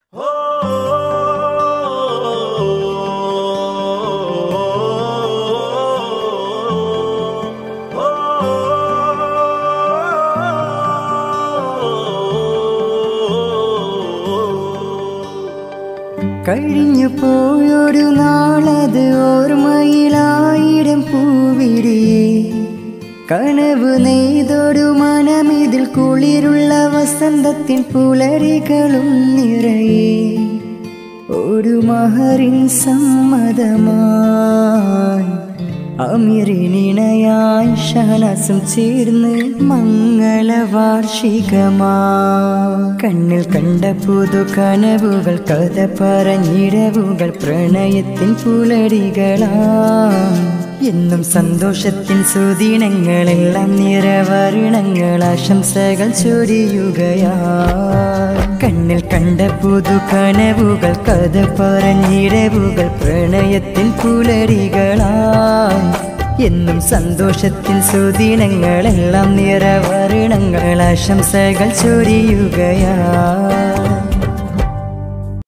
കഴിഞ്ഞു പോയൊരു നാളത് ഓർമ്മയിലായിരം പൂവിരിയേ കനവ് നെയ്തൊരു മനമിതിൽ കുളിരുള്ള വസന്തത്തിൻ പുലരികളും നിറയെ ഒരു മഹറിൻ സമ്മതമായി അമീറിനിണയായി ഷഹനാസും ചേർന്ന് മംഗളവാർഷികമാ കണ്ണിൽ കണ്ട പുതു കനവുകൾ കഥ പറഞ്ഞിരവുകൾ പ്രണയത്തിൻ പുലരികളാ എന്നും സന്തോഷത്തിൻ സുദിനങ്ങളെല്ലാം നിറവർണ്ണങ്ങൾ ആശംസകൾ ചൊരിയുകയാ കണ്ണിൽ കണ്ട പുതു കനവുകൾ കഥ പറഞ്ഞിരവുകൾ പ്രണയത്തിൻ പുലരികളാ എന്നും സന്തോഷത്തിൻ സുദിനങ്ങളെല്ലാം നിറവർണ്ണങ്ങൾ ആശംസകൾ ചൊരിയുകയാ